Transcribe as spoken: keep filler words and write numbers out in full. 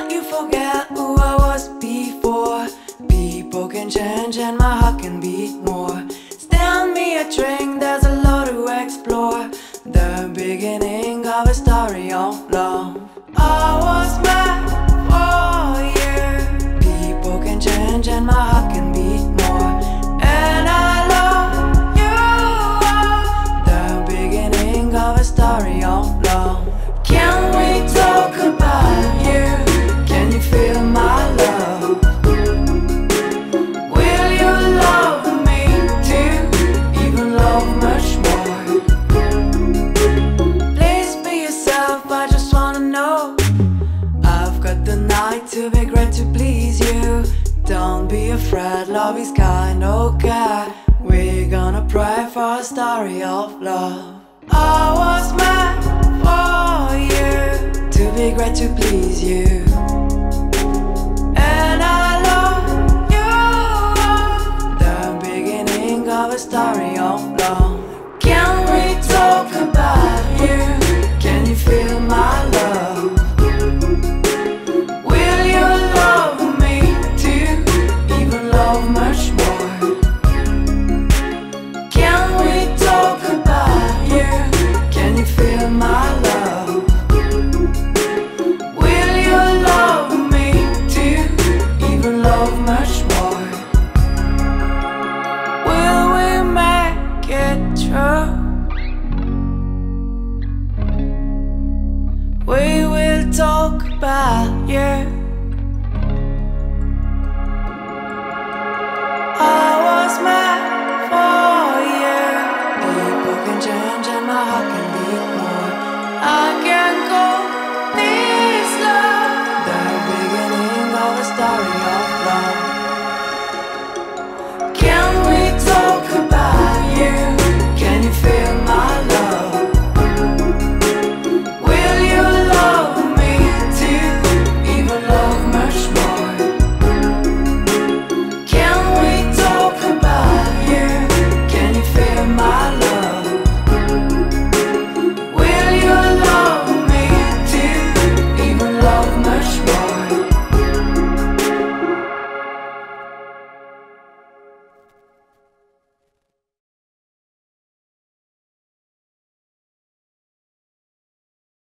not you forget who I was before. People can change and my heart can beat more. Stand me a drink, there's a lot to explore. The beginning of a story of love. I was mad for you. People can change and my heart can beat more. And I love you. The beginning of a story of love. Can we talk about you? Can you feel my love? Will you love me too? Even love much more. Please be yourself, I just wanna know. I've got the night to be great to please you. Don't be afraid, love is kind, okay. We're gonna pray for a story of love. I was mad for you, to be great to please you. And I love you, the beginning of a story of love. Can we talk about you? Can you feel my love? Will you love me too? Even love much more. Can we talk about you? Can you feel my love? Will you love me too? Even love much more. Will we make it true? We will talk about you.